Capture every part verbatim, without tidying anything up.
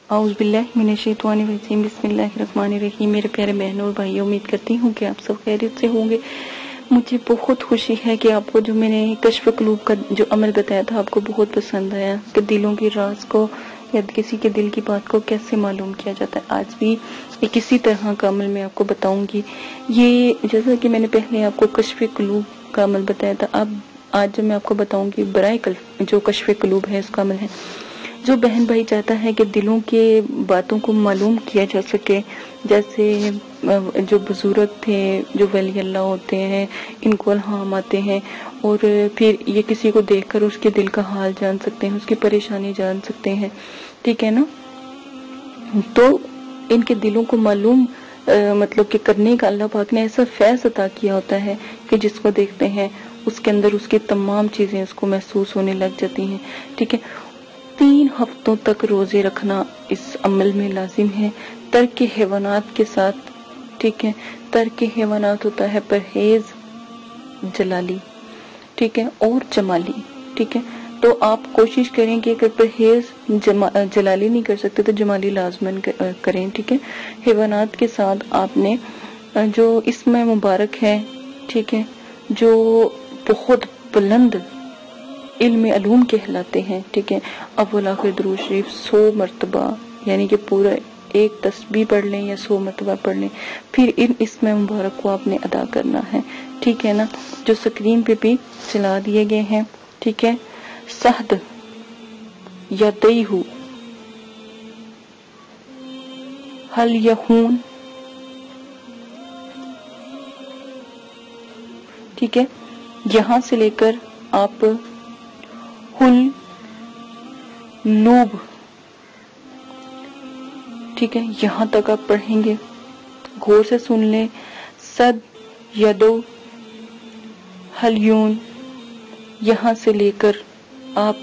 आऊज़ बिल्लाहि मिनश्शैतानिर्रजीम बिस्मिल्लाहिर्रहमानिर्रहीम। मेरे प्यारे बहनों और भाइयों, उम्मीद करती हूँ कि आप सब खैरियत से होंगे। मुझे बहुत खुशी है कि आपको जो मैंने कश्फ क़ुलूब का जो अमल बताया था आपको बहुत पसंद आया, कि दिलों के राज को या किसी के दिल की बात को कैसे मालूम किया जाता है। आज भी एक इसी तरह का अमल मैं आपको बताऊंगी। ये जैसा कि मैंने पहले आपको कश्फ क़ुलूब का अमल बताया था, अब आज जो मैं आपको बताऊंगी बराए कल्ब जो कश्फ क़ुलूब है उसका अमल है। जो बहन भाई चाहता है कि दिलों के बातों को मालूम किया जा सके, जैसे जो बुजुर्ग थे, जो वली अल्लाह होते हैं, इनको इल्हाम आते हैं और फिर ये किसी को देखकर उसके दिल का हाल जान सकते हैं, उसकी परेशानी जान सकते हैं, ठीक है ना। तो इनके दिलों को मालूम आ, मतलब कि करने का अल्लाह पाक ने ऐसा फैज़ अता किया होता है कि जिसको देखते हैं उसके अंदर उसकी तमाम चीज़ें उसको महसूस होने लग जाती हैं, ठीक है। तीन हफ्तों तक रोजे रखना इस अमल में लाजिम है, तर्क हैवानात के साथ, ठीक है। तर्क हैवानात होता है परहेज जलाली, ठीक है, और जमाली, ठीक है। तो आप कोशिश करें कि अगर परहेज जलाली नहीं कर सकते तो जमाली लाजमन करें, ठीक है। हैवानात के साथ आपने जो इसमें मुबारक है, ठीक है, जो बहुत बुलंद इल्म अलूम कहलाते हैं, ठीक है। अव्वल आखिर दुरूद शरीफ सौ मरतबा, यानी कि पूरा एक तस्बीह पढ़ लें या सौ मरतबा पढ़ लें, फिर इन इसमें मुबारक को आपने अदा करना है, ठीक है ना। जो स्क्रीन पे भी चला दिए गए हैं, ठीक है। सहद या दईहू हल यहून, ठीक है। यहां से लेकर आप हुल लूब, ठीक है, यहां तक आप पढ़ेंगे। गौर से सुन लें। सद यदो हलयून, यहां से लेकर आप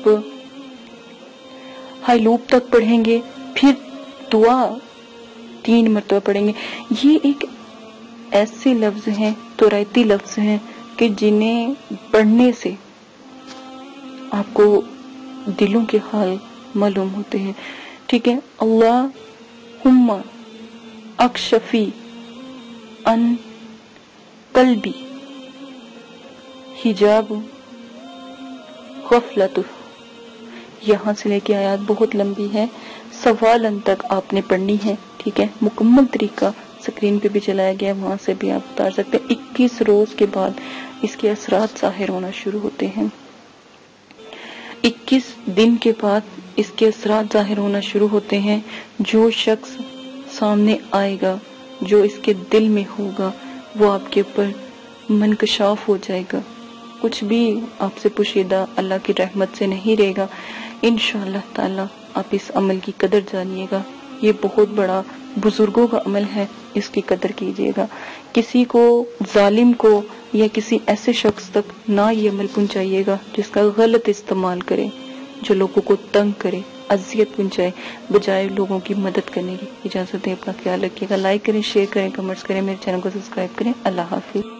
हलूब तक पढ़ेंगे, फिर दुआ तीन मरतबा पढ़ेंगे। ये एक ऐसे लफ्ज हैं, तुरैती लफ्ज हैं कि जिन्हें पढ़ने से आपको दिलों के हाल मालूम होते हैं, ठीक है। अल्लाहुम्मा अक्शफी अन कल्बी हिजाब गफलतु, यहाँ से लेके आयत बहुत लंबी है, सवालन तक आपने पढ़नी है, ठीक है। मुकम्मल तरीका स्क्रीन पे भी चलाया गया, वहां से भी आप उतार सकते हैं। इक्कीस रोज के बाद इसके असरात जाहिर होना शुरू होते हैं। इक्कीस दिन के बाद इसके असरात जाहिर होना शुरू होते हैं। जो शख्स सामने आएगा, जो इसके दिल में होगा, वो आपके ऊपर मनकशाफ हो जाएगा। कुछ भी आपसे पुशीदा अल्लाह की रहमत से नहीं रहेगा। इंशाअल्लाह ताला आप इस अमल की कदर जानिएगा। ये बहुत बड़ा बुजुर्गों का अमल है, इसकी कदर कीजिएगा। किसी को, जालिम को या किसी ऐसे शख्स तक ना ये अमल पहुंचाइएगा जिसका गलत इस्तेमाल करे, जो लोगों को तंग करे, अजियत पहुंचाए, बजाय लोगों की मदद करने की। इजाजत दें, अपना ख्याल रखिएगा। लाइक करें, शेयर करें, कमेंट्स करें, मेरे चैनल को सब्सक्राइब करें। अल्लाह हाफिज।